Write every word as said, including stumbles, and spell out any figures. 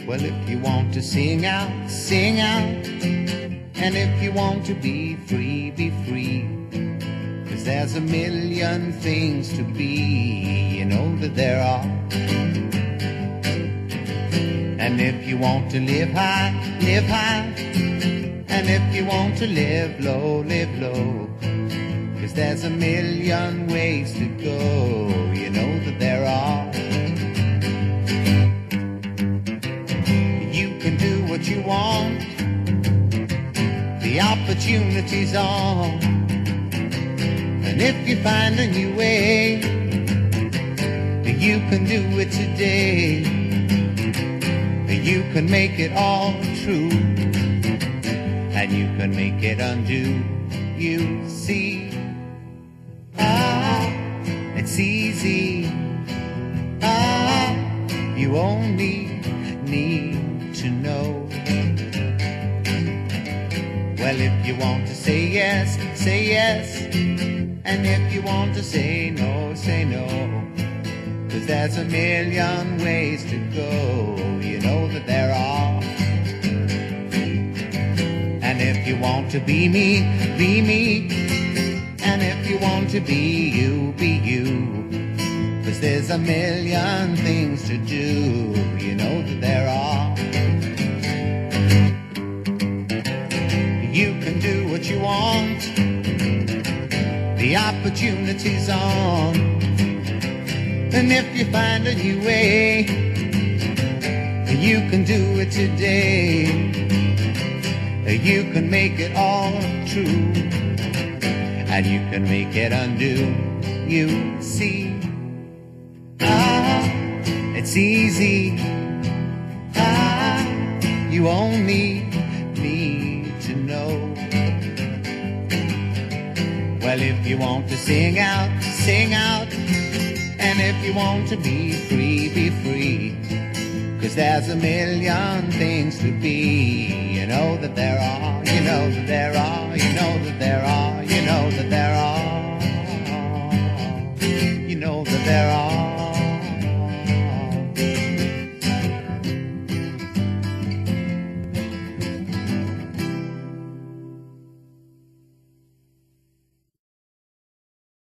Well, if you want to sing out, sing out. And if you want to be free, be free. 'Cause there's a million things to be, you know that there are. And if you want to live high, live high. And if you want to live low, live low. 'Cause there's a million ways to go, you know that there are. You can do what you want. The opportunity's on. And if you find a new way, you can do it today. You can make it all true. And you can make it undo. You see, ah, it's easy. Ah, you only need to know. Well, if you want to say yes, say yes. And if you want to say no, say no. 'Cause there's a million ways to go, you know that there are. And if you want to be me, be me. And if you want to be you, be you. 'Cause there's a million things to do, you know that there are. You can do what you want. The opportunity's on. And if you find a new way, you can do it today. You can make it all true. And you can make it undo. You see, ah, it's easy. Ah, you only need to know. Well, if you want to sing out, sing out. And if you want to be free, be free. 'Cause there's a million things to be, you know that there are, you know that there are, you know that there are, you know that there are, you know that there are.